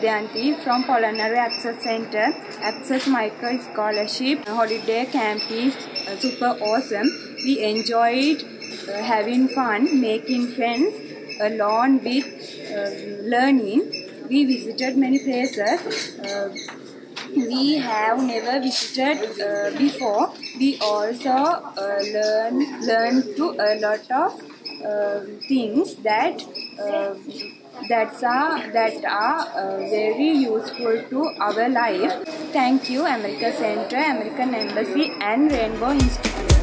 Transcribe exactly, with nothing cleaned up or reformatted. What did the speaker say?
Vidyanti from Polonnaruwa Access Center. Access Micro Scholarship holiday camp is uh, super awesome. We enjoyed uh, having fun, making friends, along with uh, learning. We visited many places. Uh, we have never visited uh, before. We also uh, learn learn to a lot of uh, things that uh, that are that are uh, very useful to our life. Thank you, America Center, American Embassy, and Rainbow Institute.